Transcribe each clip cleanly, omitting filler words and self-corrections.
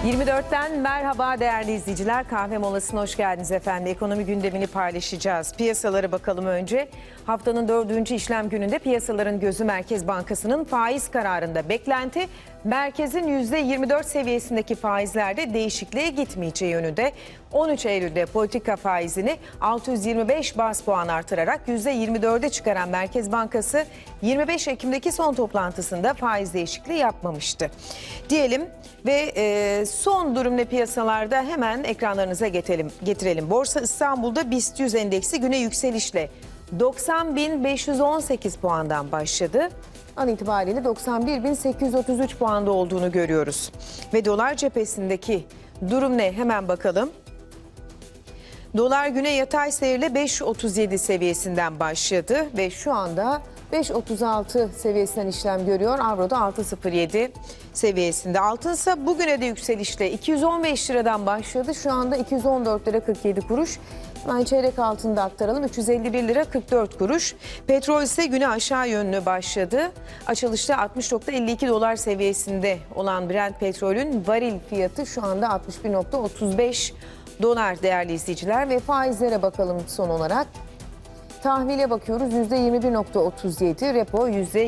24'ten merhaba değerli izleyiciler. Kahve molasına hoş geldiniz efendim. Ekonomi gündemini paylaşacağız. Piyasalara bakalım önce. Haftanın 4. işlem gününde piyasaların gözü Merkez Bankası'nın faiz kararında. Beklenti merkezin %24 seviyesindeki faizlerde değişikliğe gitmeyeceği yönünde. 13 Eylül'de politika faizini 625 baz puan artırarak %24'e çıkaran Merkez Bankası 25 Ekim'deki son toplantısında faiz değişikliği yapmamıştı. Diyelim ve son durum ne piyasalarda hemen ekranlarınıza getirelim. Borsa İstanbul'da BIST 100 endeksi güne yükselişle 90.518 puandan başladı. An itibariyle 91.833 puanda olduğunu görüyoruz. Ve dolar cephesindeki durum ne? Hemen bakalım. Dolar güne yatay seyirle 5.37 seviyesinden başladı ve şu anda 5.36 seviyesinden işlem görüyor. Avro da 6.07 seviyesinde. Altın ise bugüne de yükselişle 215 liradan başladı. Şu anda 214 lira 47 kuruş. Hemen çeyrek altında aktaralım. 351 lira 44 kuruş. Petrol ise güne aşağı yönlü başladı. Açılışta 60.52 dolar seviyesinde olan Brent petrolün varil fiyatı şu anda 61.35 dolar değerli izleyiciler. Ve faizlere bakalım son olarak. Tahvile bakıyoruz %21.37, repo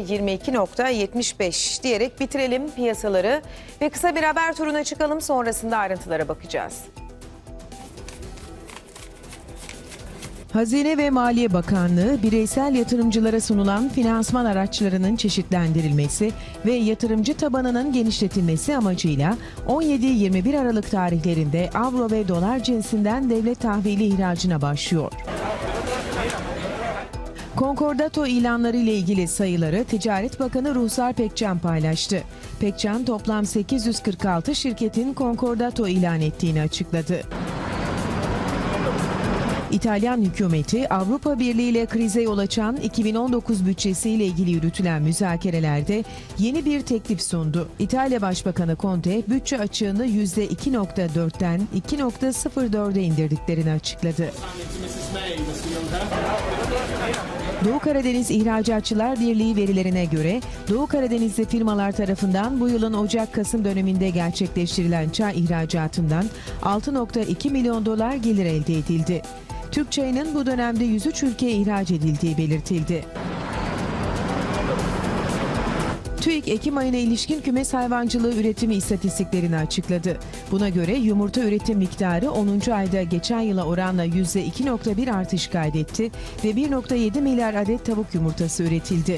%22.75 diyerek bitirelim piyasaları ve kısa bir haber turuna çıkalım, sonrasında ayrıntılara bakacağız. Hazine ve Maliye Bakanlığı, bireysel yatırımcılara sunulan finansman araçlarının çeşitlendirilmesi ve yatırımcı tabanının genişletilmesi amacıyla 17-21 Aralık tarihlerinde avro ve dolar cinsinden devlet tahvili ihracına başlıyor. Konkordato ilanları ile ilgili sayıları Ticaret Bakanı Ruhsar Pekcan paylaştı. Pekcan toplam 846 şirketin konkordato ilan ettiğini açıkladı. İtalyan hükümeti Avrupa Birliği ile krize yol açan 2019 bütçesiyle ilgili yürütülen müzakerelerde yeni bir teklif sundu. İtalya Başbakanı Conte bütçe açığını %2.4'ten 2.04'e indirdiklerini açıkladı. Doğu Karadeniz İhracatçılar Birliği verilerine göre Doğu Karadenizli firmalar tarafından bu yılın Ocak-Kasım döneminde gerçekleştirilen çay ihracatından 6.2 milyon dolar gelir elde edildi. Türk çayının bu dönemde 103 ülkeye ihraç edildiği belirtildi. TÜİK Ekim ayına ilişkin kümes hayvancılığı üretimi istatistiklerini açıkladı. Buna göre yumurta üretim miktarı 10. ayda geçen yıla oranla %2.1 artış kaydetti ve 1.7 milyar adet tavuk yumurtası üretildi.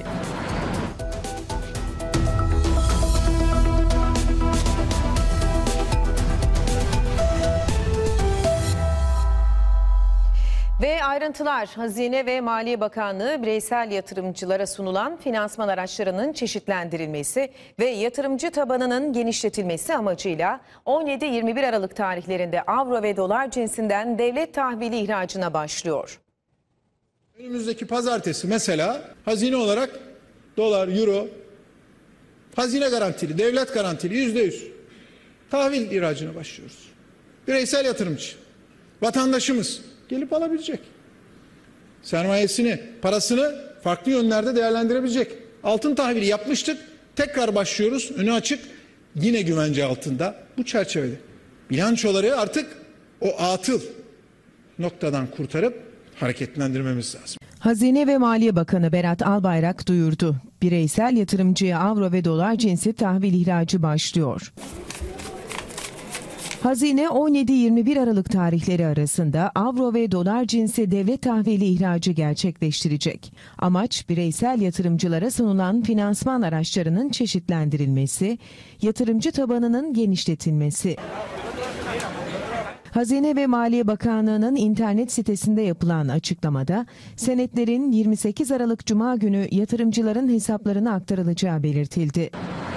Ve ayrıntılar, Hazine ve Maliye Bakanlığı bireysel yatırımcılara sunulan finansman araçlarının çeşitlendirilmesi ve yatırımcı tabanının genişletilmesi amacıyla 17-21 Aralık tarihlerinde avro ve dolar cinsinden devlet tahvili ihracına başlıyor. Önümüzdeki pazartesi mesela hazine olarak dolar, euro, hazine garantili, devlet garantili %100 tahvil ihracına başlıyoruz. Bireysel yatırımcı, vatandaşımız gelip alabilecek. Sermayesini, parasını farklı yönlerde değerlendirebilecek. Altın tahvili yapmıştık. Tekrar başlıyoruz. Önü açık. Yine güvence altında. Bu çerçevede. Bilançoları artık o atıl noktadan kurtarıp hareketlendirmemiz lazım. Hazine ve Maliye Bakanı Berat Albayrak duyurdu. Bireysel yatırımcıya avro ve dolar cinsi tahvil ihracı başlıyor. Hazine 17-21 Aralık tarihleri arasında avro ve dolar cinsi devlet tahvili ihracı gerçekleştirecek. Amaç bireysel yatırımcılara sunulan finansman araçlarının çeşitlendirilmesi, yatırımcı tabanının genişletilmesi. Hazine ve Maliye Bakanlığı'nın internet sitesinde yapılan açıklamada senetlerin 28 Aralık Cuma günü yatırımcıların hesaplarına aktarılacağı belirtildi.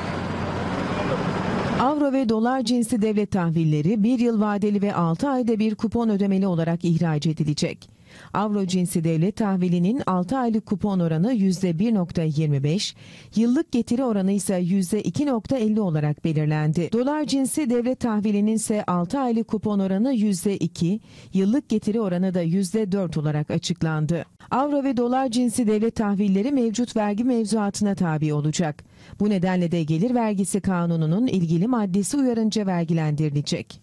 Avro ve dolar cinsi devlet tahvilleri 1 yıl vadeli ve 6 ayda bir kupon ödemeli olarak ihraç edilecek. Avro cinsi devlet tahvilinin 6 aylık kupon oranı %1.25, yıllık getiri oranı ise %2.50 olarak belirlendi. Dolar cinsi devlet tahvilinin ise 6 aylık kupon oranı %2, yıllık getiri oranı da %4 olarak açıklandı. Avro ve dolar cinsi devlet tahvilleri mevcut vergi mevzuatına tabi olacak. Bu nedenle de gelir vergisi kanununun ilgili maddesi uyarınca vergilendirilecek.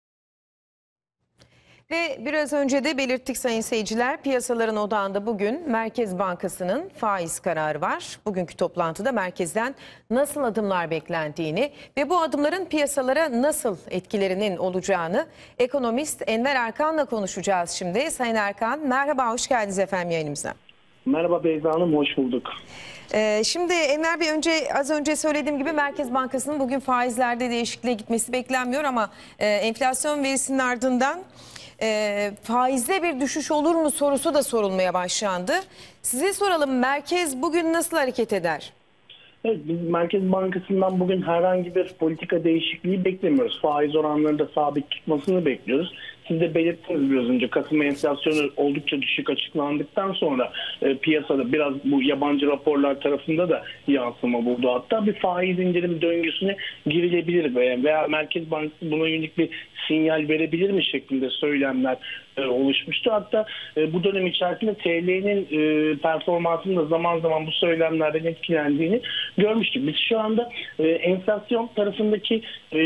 Ve biraz önce de belirttik sayın seyirciler, piyasaların odağında bugün Merkez Bankası'nın faiz kararı var. Bugünkü toplantıda merkezden nasıl adımlar beklendiğini ve bu adımların piyasalara nasıl etkilerinin olacağını ekonomist Enver Erkan'la konuşacağız şimdi. Sayın Erkan, merhaba, hoş geldiniz efendim yayınımıza. Merhaba Beyza Hanım, hoş bulduk. Şimdi Enver Bey, az önce söylediğim gibi Merkez Bankası'nın bugün faizlerde değişikliğe gitmesi beklenmiyor ama enflasyon verisinin ardından faizde bir düşüş olur mu sorusu da sorulmaya başlandı. Size soralım, merkez bugün nasıl hareket eder? Evet, biz Merkez Bankası'ndan bugün herhangi bir politika değişikliği beklemiyoruz. Faiz oranlarını da sabit tutmasını bekliyoruz. Siz de belirttiniz biraz önce, Kasım enflasyonu oldukça düşük açıklandıktan sonra piyasada biraz bu yabancı raporlar tarafında da yansıma buldu. Hatta bir faiz indirim döngüsüne girilebilir veya Merkez Bankası buna yönelik bir sinyal verebilir mi şeklinde söylemler oluşmuştu. Hatta bu dönem içerisinde TL'nin performansının da zaman zaman bu söylemlerden etkilendiğini görmüştük. Biz şu anda enflasyon tarafındaki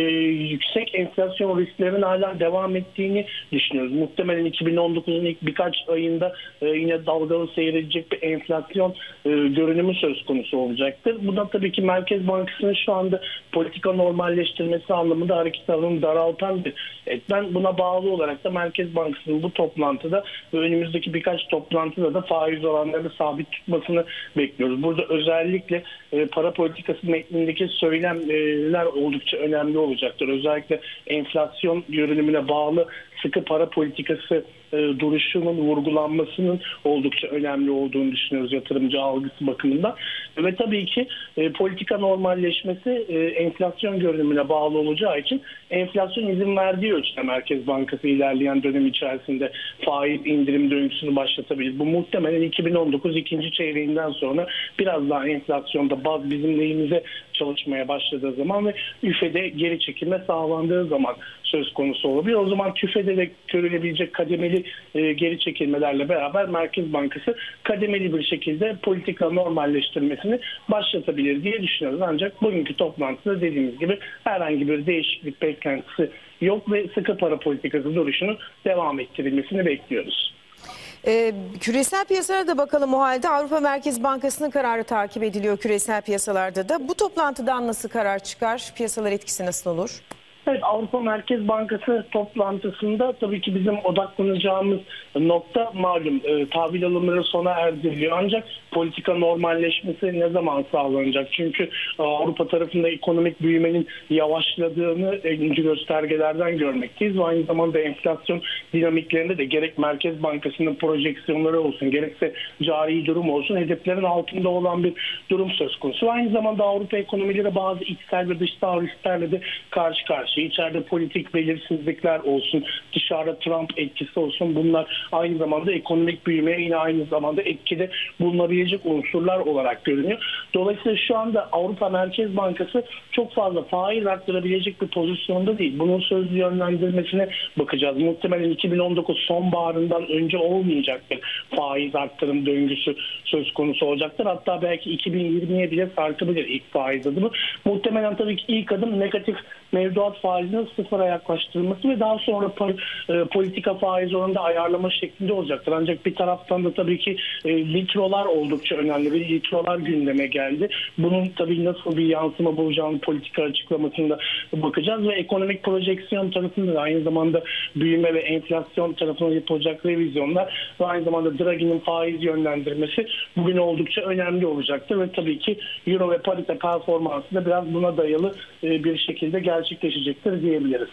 yüksek enflasyon risklerinin hala devam ettiğini düşünüyoruz. Muhtemelen 2019'un ilk birkaç ayında yine dalgalı seyredecek bir enflasyon görünümü söz konusu olacaktır. Bu da tabii ki Merkez Bankası'nın şu anda politika normalleştirmesi anlamında hareket alanını daraltan bir etmen. Buna bağlı olarak da Merkez Bankası'nın bu toplantıda ve önümüzdeki birkaç toplantıda da faiz oranlarını sabit tutmasını bekliyoruz. Burada özellikle para politikası metnindeki söylemler oldukça önemli olacaktır. Özellikle enflasyon görünümüne bağlı sıkı para politikası duruşunun vurgulanmasının oldukça önemli olduğunu düşünüyoruz yatırımcı algısı bakımından. Ve tabii ki politika normalleşmesi enflasyon görünümüne bağlı olacağı için enflasyon izin verdiği ölçüde Merkez Bankası ilerleyen dönem içerisinde faiz indirim döngüsünü başlatabilir. Bu muhtemelen 2019 ikinci çeyreğinden sonra biraz daha enflasyonda baz bizim lehimize çalışmaya başladığı zaman ve üfede geri çekilme sağlandığı zaman söz konusu olabilir. O zaman TÜFE'de de görülebilecek kademeli geri çekilmelerle beraber Merkez Bankası kademeli bir şekilde politika normalleştirmesini başlatabilir diye düşünüyoruz. Ancak bugünkü toplantıda dediğimiz gibi herhangi bir değişiklik beklentisi yok ve sıkı para politikası duruşunun devam ettirilmesini bekliyoruz. Küresel piyasalara da bakalım o halde. Avrupa Merkez Bankası'nın kararı takip ediliyor küresel piyasalarda da. Bu toplantıdan nasıl karar çıkar? Piyasalar etkisi nasıl olur? Evet, Avrupa Merkez Bankası toplantısında tabii ki bizim odaklanacağımız nokta malum tahvil alımları sona erdiriliyor. Ancak politika normalleşmesi ne zaman sağlanacak? Çünkü Avrupa tarafında ekonomik büyümenin yavaşladığını öncü göstergelerden görmekteyiz. Ve aynı zamanda enflasyon dinamiklerinde de gerek Merkez Bankası'nın projeksiyonları olsun, gerekse cari durum olsun, hedeflerin altında olan bir durum söz konusu. Aynı zamanda Avrupa ekonomileri bazı içsel ve dışsal risklerle de karşı karşıya. İçeride politik belirsizlikler olsun, dışarıda Trump etkisi olsun, bunlar aynı zamanda ekonomik büyümeye yine aynı zamanda etkide bulunabilecek unsurlar olarak görünüyor. Dolayısıyla şu anda Avrupa Merkez Bankası çok fazla faiz arttırabilecek bir pozisyonda değil. Bunun sözlü yönlendirmesine bakacağız. Muhtemelen 2019 sonbaharından önce olmayacak bir faiz arttırım döngüsü söz konusu olacaktır. Hatta belki 2020'ye bile sarkabilir ilk faiz adımı. Muhtemelen tabii ki ilk adım negatif mevduat faizinin sıfıra yaklaştırılması ve daha sonra politika faiz oranında ayarlama şeklinde olacaktır. Ancak bir taraftan da tabii ki litrolar oldukça önemli ve litrolar gündeme geldi. Bunun tabii nasıl bir yansıma bulacağını politika açıklamasında bakacağız ve ekonomik projeksiyon tarafında da aynı zamanda büyüme ve enflasyon tarafına yapılacak revizyonlar ve aynı zamanda Draghi'nin faiz yönlendirmesi bugün oldukça önemli olacaktır ve tabii ki Euro ve parite performansı da biraz buna dayalı bir şekilde gerçekleşecektir diyebiliriz.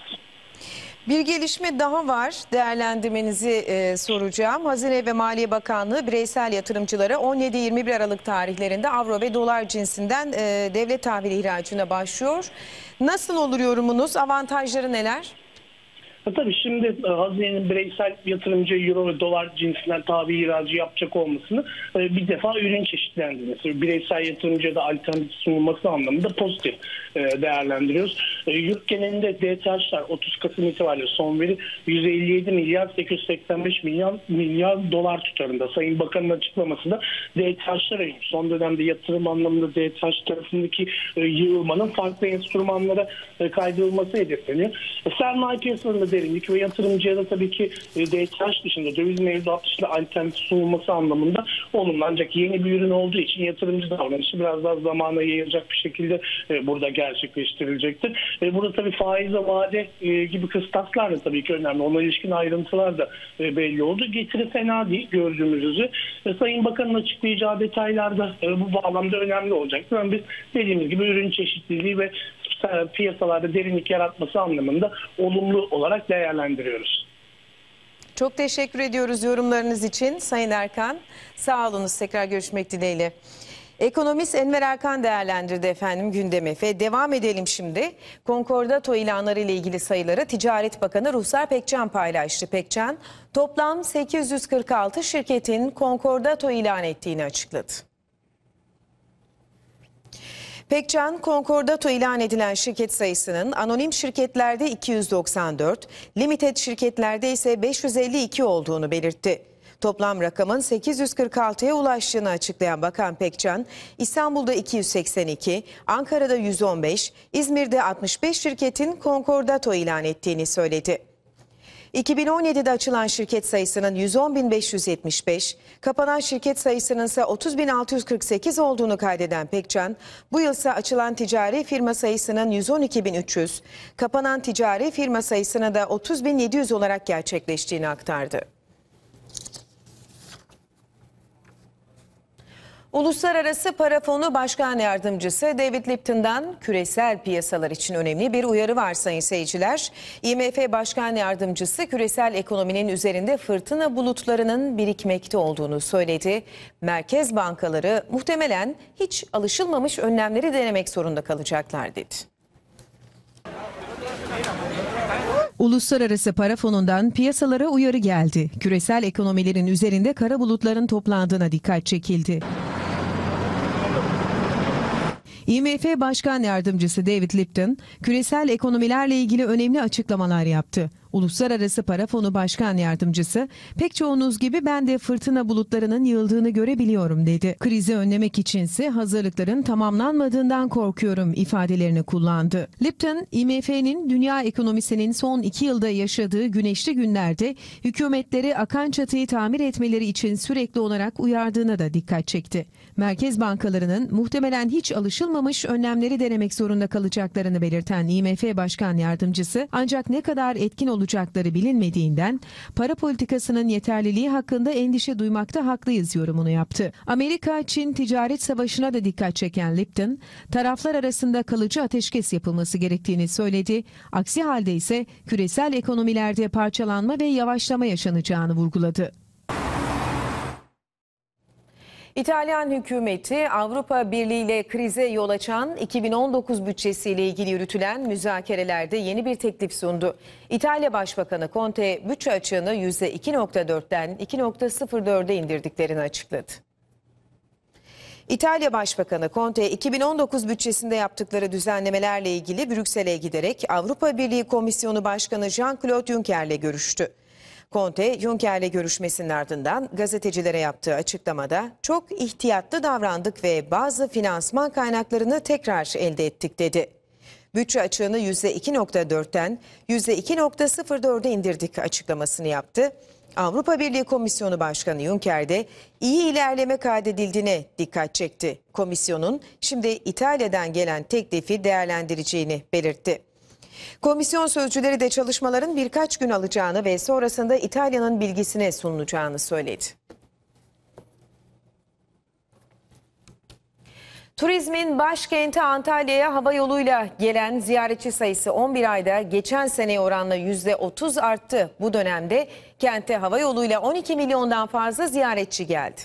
Bir gelişme daha var. Değerlendirmenizi soracağım. Hazine ve Maliye Bakanlığı bireysel yatırımcılara 17-21 Aralık tarihlerinde avro ve dolar cinsinden devlet tahvili ihracına başlıyor. Nasıl olur yorumunuz? Avantajları neler? Tabii şimdi hazinenin bireysel yatırımcı euro ve dolar cinsinden tabi ihracı yapacak olmasını bir defa ürün çeşitlendirmesi, bireysel yatırımcıya da alternatif sunulması anlamında pozitif değerlendiriyoruz. Yurt genelinde DTH'lar 30 Kasım itibariyle son veri 157 milyar 885 milyar dolar tutarında. Sayın Bakan'ın açıklaması da DTH'lara son dönemde yatırım anlamında DTH tarafındaki yığılmanın farklı enstrümanlara kaydırılması hedefleniyor. Sermaye piyasalarında derinlik ve yatırımcıya da tabii ki DTH dışında döviz mevduat dışında alternatif sunulması anlamında olumlu. Ancak yeni bir ürün olduğu için yatırımcı davranışı biraz daha zamana yayılacak bir şekilde burada gerçekleştirilecektir. Burada tabii faiz ve vade gibi kıstaslar da tabii ki önemli. Ona ilişkin ayrıntılar da belli oldu. Getiri fena değil gördüğümüz üzere. Sayın Bakan'ın açıklayacağı detaylar da bu bağlamda önemli olacaktır. Yani biz dediğimiz gibi ürün çeşitliliği ve piyasalarda derinlik yaratması anlamında olumlu olarak değerlendiriyoruz. Çok teşekkür ediyoruz yorumlarınız için Sayın Erkan. Sağ olunuz, tekrar görüşmek dileğiyle. Ekonomist Enver Erkan değerlendirdi efendim gündemi ve devam edelim şimdi. Konkordato ilanları ile ilgili sayıları Ticaret Bakanı Ruhsar Pekcan paylaştı. Pekcan toplam 846 şirketin konkordato ilan ettiğini açıkladı. Pekcan, konkordato ilan edilen şirket sayısının anonim şirketlerde 294, limited şirketlerde ise 552 olduğunu belirtti. Toplam rakamın 846'ya ulaştığını açıklayan Bakan Pekcan, İstanbul'da 282, Ankara'da 115, İzmir'de 65 şirketin konkordato ilan ettiğini söyledi. 2017'de açılan şirket sayısının 110.575, kapanan şirket sayısının ise 30.648 olduğunu kaydeden Pekcan, bu yılsa açılan ticari firma sayısının 112.300, kapanan ticari firma sayısına da 30.700 olarak gerçekleştiğini aktardı. Uluslararası Para Fonu Başkan Yardımcısı David Lipton'dan küresel piyasalar için önemli bir uyarı var sayın seyirciler. IMF Başkan Yardımcısı küresel ekonominin üzerinde fırtına bulutlarının birikmekte olduğunu söyledi. Merkez bankaları muhtemelen hiç alışılmamış önlemleri denemek zorunda kalacaklar dedi. Uluslararası Para Fonu'ndan piyasalara uyarı geldi. Küresel ekonomilerin üzerinde kara bulutların toplandığına dikkat çekildi. IMF Başkan Yardımcısı David Lipton, küresel ekonomilerle ilgili önemli açıklamalar yaptı. Uluslararası Para Fonu Başkan Yardımcısı, pek çoğunuz gibi ben de fırtına bulutlarının yığıldığını görebiliyorum dedi. Krizi önlemek içinse hazırlıkların tamamlanmadığından korkuyorum ifadelerini kullandı. Lipton, IMF'nin dünya ekonomisinin son 2 yılda yaşadığı güneşli günlerde hükümetleri akan çatıyı tamir etmeleri için sürekli olarak uyardığına da dikkat çekti. Merkez bankalarının muhtemelen hiç alışılmamış önlemleri denemek zorunda kalacaklarını belirten IMF Başkan Yardımcısı, ancak ne kadar etkin olacakları bilinmediğinden para politikasının yeterliliği hakkında endişe duymakta haklıyız yorumunu yaptı. Amerika-Çin ticaret savaşına da dikkat çeken Lipton, taraflar arasında kalıcı ateşkes yapılması gerektiğini söyledi. Aksi halde ise küresel ekonomilerde parçalanma ve yavaşlama yaşanacağını vurguladı. İtalyan hükümeti Avrupa Birliği ile krize yol açan 2019 bütçesiyle ilgili yürütülen müzakerelerde yeni bir teklif sundu. İtalya Başbakanı Conte bütçe açığını %2.4'ten 2.04'e indirdiklerini açıkladı. İtalya Başbakanı Conte 2019 bütçesinde yaptıkları düzenlemelerle ilgili Brüksel'e giderek Avrupa Birliği Komisyonu Başkanı Jean-Claude Juncker'le görüştü. Conte, Juncker'le görüşmesinin ardından gazetecilere yaptığı açıklamada çok ihtiyatlı davrandık ve bazı finansman kaynaklarını tekrar elde ettik dedi. Bütçe açığını %2.4'ten %2.04'e indirdik açıklamasını yaptı. Avrupa Birliği Komisyonu Başkanı Juncker de iyi ilerleme kaydedildiğine dikkat çekti. Komisyonun şimdi İtalya'dan gelen teklifi değerlendireceğini belirtti. Komisyon sözcüleri de çalışmaların birkaç gün alacağını ve sonrasında İtalya'nın bilgisine sunulacağını söyledi. Turizmin başkenti Antalya'ya hava yoluyla gelen ziyaretçi sayısı 11 ayda geçen seneye oranla %30 arttı. Bu dönemde kente hava yoluyla 12 milyondan fazla ziyaretçi geldi.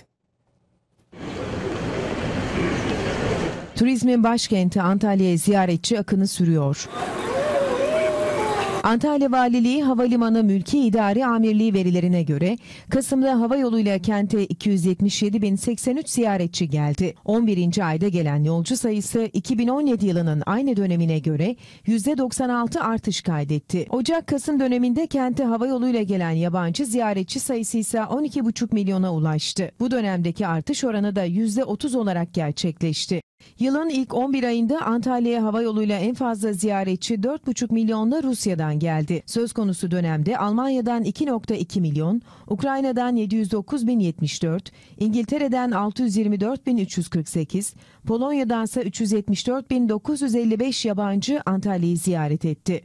Turizmin başkenti Antalya'ya ziyaretçi akını sürüyor. Antalya Valiliği Havalimanı Mülki İdari Amirliği verilerine göre Kasım'da hava yoluyla kente 277.083 ziyaretçi geldi. 11. ayda gelen yolcu sayısı 2017 yılının aynı dönemine göre %96 artış kaydetti. Ocak-Kasım döneminde kente hava yoluyla gelen yabancı ziyaretçi sayısı ise 12,5 milyona ulaştı. Bu dönemdeki artış oranı da %30 olarak gerçekleşti. Yılın ilk 11 ayında Antalya'ya hava yoluyla en fazla ziyaretçi 4,5 milyonla Rusya'dan geldi. Söz konusu dönemde Almanya'dan 2,2 milyon, Ukrayna'dan 709.074, İngiltere'den 624.348, Polonya'dan ise 374.955 yabancı Antalya'yı ziyaret etti.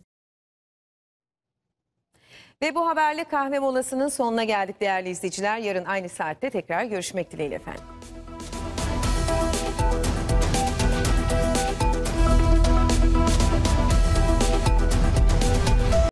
Ve bu haberle kahve molasının sonuna geldik değerli izleyiciler. Yarın aynı saatte tekrar görüşmek dileğiyle efendim.